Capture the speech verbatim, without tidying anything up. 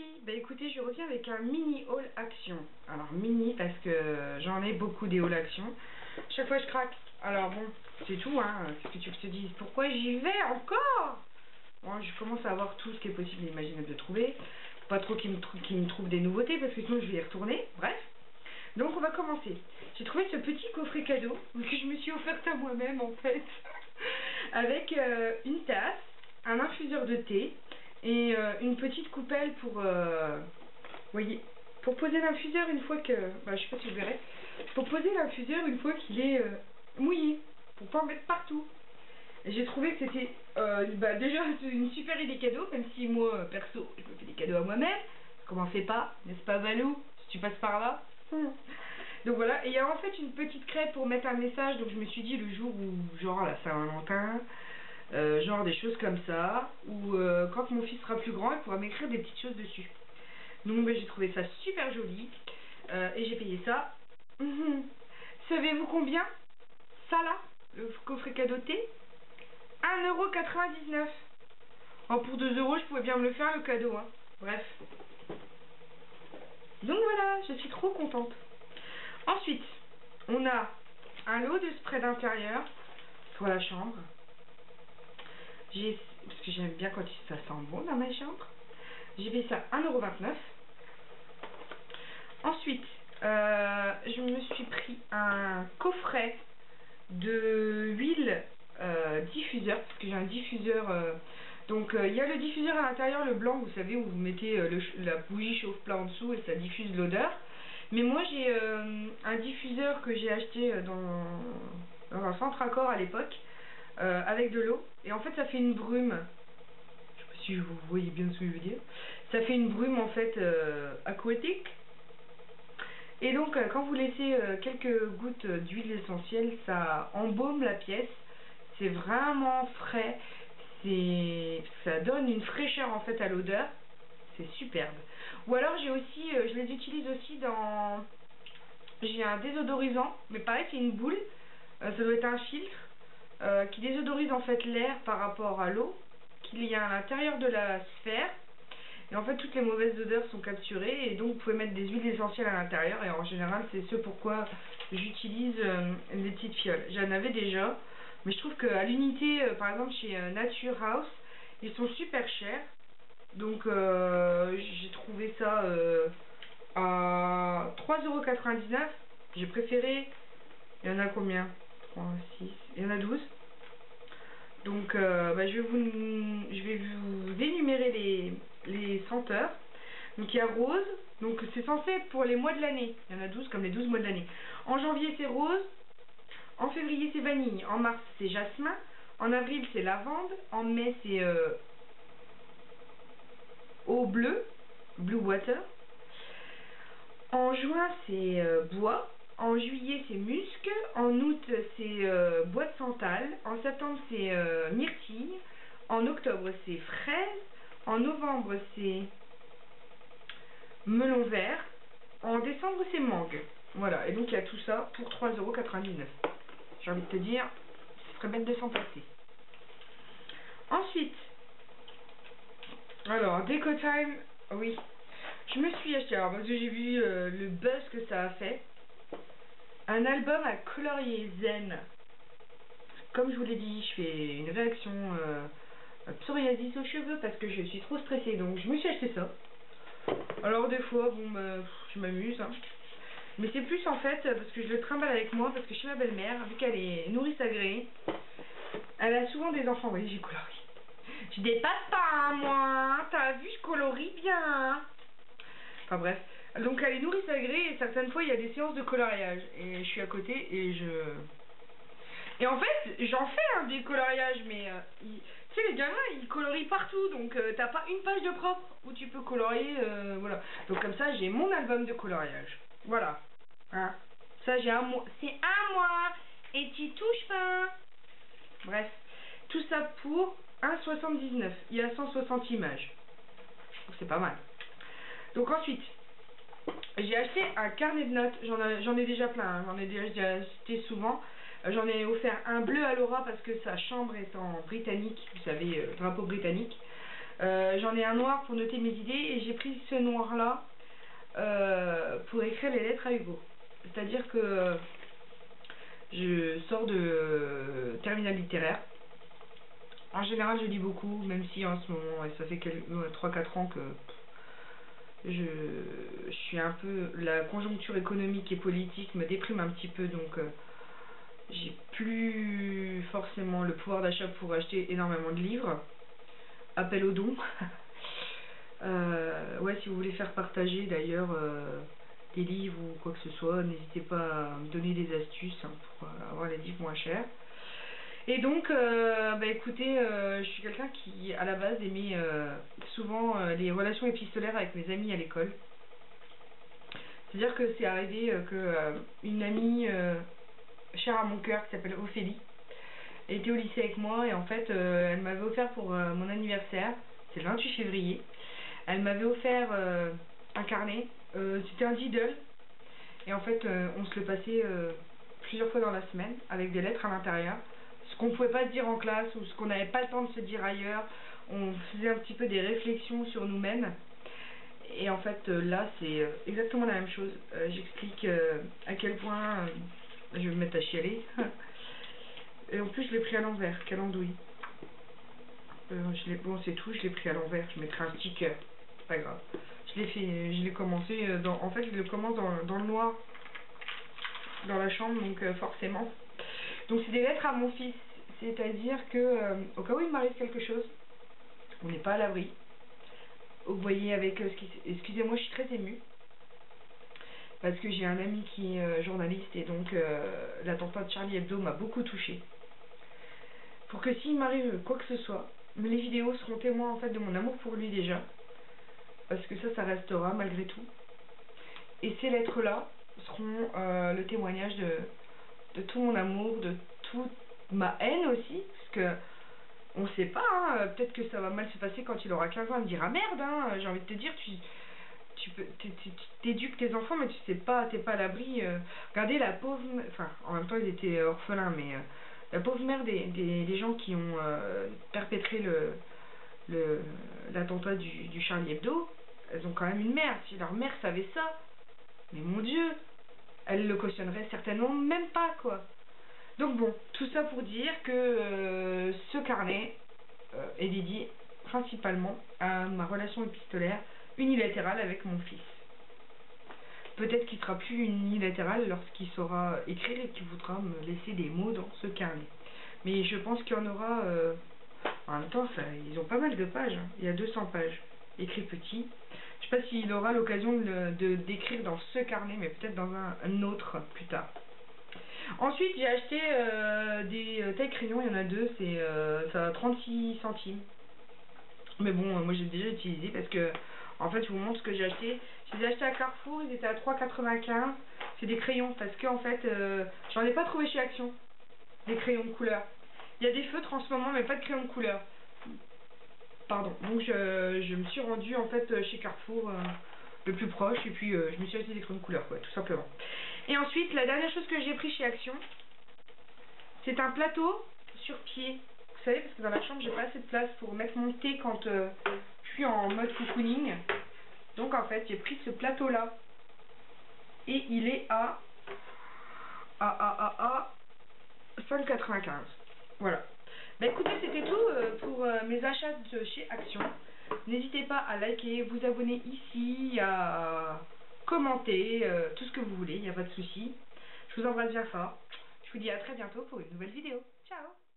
amis, bah écoutez, je reviens avec un mini haul action. Alors mini parce que j'en ai beaucoup des hauls action. Chaque fois je craque. Alors bon, c'est tout hein, qu'est-ce que tu veux que je te dise? Pourquoi j'y vais encore? Bon, je commence à avoir tout ce qui est possible et imaginable de trouver. Faut pas trop qu'ils me, qu me trouvent des nouveautés parce que sinon je vais y retourner. Bref. Donc on va commencer. J'ai trouvé ce petit coffret cadeau que je me suis offerte à moi-même en fait. Avec euh, une tasse, un infuseur de thé et euh, une petite coupelle pour euh, voyez, pour poser l'infuseur une fois que bah, je sais pas si je verrai, pour poser l'infuseur une fois qu'il est euh, mouillé, pour pas en mettre partout. Et j'ai trouvé que c'était euh, bah, déjà une super idée cadeau, même si moi euh, perso je me fais des cadeaux à moi-même. Comment on fait pas, n'est-ce pas Valou, si tu passes par là? Donc voilà, et il y a en fait une petite crêpe pour mettre un message, donc je me suis dit le jour où, genre la Saint-Valentin, euh, genre des choses comme ça, ou euh, quand mon fils sera plus grand, il pourra m'écrire des petites choses dessus. Donc ben, j'ai trouvé ça super joli, euh, et j'ai payé ça. Mmh. Savez-vous combien? Ça là, le coffret cadeau thé, un euro quatre-vingt-dix-neuf. Oh, pour deux euros, je pouvais bien me le faire le cadeau, hein. Bref. Donc voilà, je suis trop contente. Ensuite, on a un lot de spray d'intérieur pour la chambre. J'ai, parce que j'aime bien quand ça sent bon dans ma chambre. J'ai payé ça un euro vingt-neuf. Ensuite, euh, je me suis pris un coffret de huile euh, diffuseur, parce que j'ai un diffuseur. Euh, donc il euh, y a le diffuseur à l'intérieur, le blanc, vous savez, où vous mettez euh, le, la bougie chauffe-plat en dessous et ça diffuse l'odeur. Mais moi j'ai euh, un diffuseur que j'ai acheté dans, dans un centre Accor à l'époque, euh, avec de l'eau. Et en fait ça fait une brume. Je sais pas si vous voyez bien ce que je veux dire. Ça fait une brume en fait euh, aquatique. Et donc euh, quand vous laissez euh, quelques gouttes d'huile essentielle, ça embaume la pièce. C'est vraiment frais. C'est, ça donne une fraîcheur en fait à l'odeur. C'est superbe. Ou alors j'ai aussi, euh, je les utilise aussi dans, j'ai un désodorisant, mais pareil c'est une boule, euh, ça doit être un filtre, euh, qui désodorise en fait l'air par rapport à l'eau, qu'il y a à l'intérieur de la sphère, et en fait toutes les mauvaises odeurs sont capturées, et donc vous pouvez mettre des huiles essentielles à l'intérieur, et en général c'est ce pourquoi j'utilise euh, les petites fioles. J'en avais déjà, mais je trouve qu'à l'unité, euh, par exemple chez euh, Nature House, ils sont super chers. Donc euh, j'ai trouvé ça euh, à trois euros quatre-vingt-dix-neuf. J'ai préféré. Il y en a combien? Trois, six. Il y en a douze. Donc euh, bah, je vais vous je vais vous énumérer les, les senteurs. Donc il y a rose. Donc c'est censé être pour les mois de l'année. Il y en a douze comme les douze mois de l'année. En janvier c'est rose. En février c'est vanille. En mars c'est jasmin. En avril c'est lavande. En mai c'est euh, eau bleue, blue water. En juin c'est euh, bois. En juillet c'est musc. En août c'est euh, bois de santal. En septembre c'est euh, myrtille. En octobre c'est fraise. En novembre c'est melon vert. En décembre c'est mangue. Voilà, et donc il y a tout ça pour trois euros quatre-vingt-dix-neuf. J'ai envie de te dire, ce serait bête de s'en passer. Ensuite, alors, Déco Time, oui. Je me suis acheté, alors parce que j'ai vu euh, le buzz que ça a fait, un album à colorier zen. Comme je vous l'ai dit, je fais une réaction euh, psoriasis aux cheveux parce que je suis trop stressée, donc je me suis acheté ça. Alors des fois, bon bah, je m'amuse, hein. Mais c'est plus en fait parce que je le trimballe avec moi, parce que chez ma belle-mère, vu qu'elle est nourrice agréée, elle a souvent des enfants. Vous voyez, j'ai coloré. Je dépasse pas, hein, moi, hein. T'as vu, je colorie bien. Enfin bref. Donc elle est nourrice agréée et certaines fois il y a des séances de coloriage. Et je suis à côté et je... Et en fait, j'en fais hein, des coloriages, mais... Euh, il... Tu sais, les gamins, ils colorient partout. Donc euh, t'as pas une page de propre où tu peux colorier, euh, voilà. Donc comme ça, j'ai mon album de coloriage. Voilà. Hein. Ça, j'ai un mois. C'est un mois. Et tu touches pas. Bref. Tout ça pour un euro soixante-dix-neuf. Il y a cent soixante images. Je trouve que c'est pas mal. Donc ensuite, j'ai acheté un carnet de notes. J'en ai, ai déjà plein. Hein. J'en ai déjà acheté souvent. Euh, J'en ai offert un bleu à Laura parce que sa chambre est en britannique. Vous savez, euh, drapeau britannique. Euh, J'en ai un noir pour noter mes idées et j'ai pris ce noir-là euh, pour écrire les lettres à Hugo. C'est-à-dire que je sors de euh, terminale littéraire. En général, je lis beaucoup, même si en ce moment, ça fait trois quatre ans que je, je suis un peu... La conjoncture économique et politique me déprime un petit peu, donc euh, j'ai plus forcément le pouvoir d'achat pour acheter énormément de livres. Appel aux dons. euh, ouais, si vous voulez faire partager d'ailleurs euh, des livres ou quoi que ce soit, n'hésitez pas à me donner des astuces hein, pour avoir les livres moins chers. Et donc, euh, bah écoutez, euh, je suis quelqu'un qui, à la base, aimait euh, souvent euh, les relations épistolaires avec mes amis à l'école. C'est-à-dire que c'est arrivé euh, que euh, une amie euh, chère à mon cœur, qui s'appelle Ophélie, était au lycée avec moi et en fait, euh, elle m'avait offert pour euh, mon anniversaire, c'est le vingt-huit février, elle m'avait offert euh, un carnet, euh, c'était un Diddle, et en fait, euh, on se le passait euh, plusieurs fois dans la semaine, avec des lettres à l'intérieur. Ce qu'on ne pouvait pas se dire en classe ou ce qu'on n'avait pas le temps de se dire ailleurs, on faisait un petit peu des réflexions sur nous-mêmes. Et en fait, euh, là, c'est euh, exactement la même chose. Euh, J'explique euh, à quel point euh, je vais me mettre à chialer. Et en plus, je l'ai pris à l'envers, quelle andouille. Euh, je bon, c'est tout, je l'ai pris à l'envers. Je mettrai un sticker, c'est pas grave. Je l'ai fait, je l'ai commencé, euh, dans, en fait, je le commence dans, dans le noir, dans la chambre, donc euh, forcément. Donc c'est des lettres à mon fils, c'est-à-dire que euh, au cas où il m'arrive quelque chose, on n'est pas à l'abri. Vous voyez avec, euh, ce qui, excusez-moi, je suis très émue, parce que j'ai un ami qui est euh, journaliste et donc euh, l'attentat de Charlie Hebdo m'a beaucoup touchée. Pour que s'il m'arrive quoi que ce soit, mais les vidéos seront témoins en fait de mon amour pour lui déjà, parce que ça, ça restera malgré tout. Et ces lettres-là seront euh, le témoignage de, de tout mon amour, de toute ma haine aussi, parce que on sait pas, hein, peut-être que ça va mal se passer quand il aura quinze ans, il me dira merde, hein, j'ai envie de te dire, tu, tu peux, t'éduques tes enfants, mais tu sais pas, t'es pas à l'abri. Euh, regardez la pauvre, enfin, en même temps ils étaient orphelins, mais euh, la pauvre mère des, des, des gens qui ont euh, perpétré le le l'attentat du, du Charlie Hebdo, elles ont quand même une mère. Si leur mère savait ça, mais mon Dieu, elle le cautionnerait certainement même pas, quoi. Donc bon, tout ça pour dire que euh, ce carnet euh, est dédié principalement à ma relation épistolaire unilatérale avec mon fils. Peut-être qu'il sera plus unilatéral lorsqu'il saura écrire et qu'il voudra me laisser des mots dans ce carnet. Mais je pense qu'il y en aura... Euh, en même temps, ça, ils ont pas mal de pages. Hein. Il y a deux cents pages. Écrit petit. Je sais pas s'il aura l'occasion de, de d'écrire dans ce carnet, mais peut-être dans un, un autre plus tard. Ensuite, j'ai acheté euh, des euh, tailles crayons. Il y en a deux. C'est euh, ça a trente-six centimes. Mais bon, euh, moi j'ai déjà utilisé parce que... En fait, je vous montre ce que j'ai acheté. Je les ai achetés à Carrefour, ils étaient à trois quatre-vingt-quinze. C'est des crayons parce que en fait, euh, j'en ai pas trouvé chez Action. Des crayons de couleur. Il y a des feutres en ce moment, mais pas de crayons de couleur. Pardon. Donc je, je me suis rendue en fait chez Carrefour euh, le plus proche et puis euh, je me suis acheté des crayons de couleur, quoi, tout simplement. Et ensuite, la dernière chose que j'ai pris chez Action, c'est un plateau sur pied. Vous savez, parce que dans la chambre, j'ai pas assez de place pour mettre mon thé quand euh, je suis en mode cocooning. Donc en fait, j'ai pris ce plateau-là. Et il est à... à, à, à, à cinq quatre-vingt-quinze. Voilà. Bah écoutez, c'était tout euh, pour euh, mes achats de chez Action. N'hésitez pas à liker, vous abonner ici, à commenter, euh, tout ce que vous voulez, il n'y a pas de souci. Je vous embrasse bien fort. Je vous dis à très bientôt pour une nouvelle vidéo. Ciao!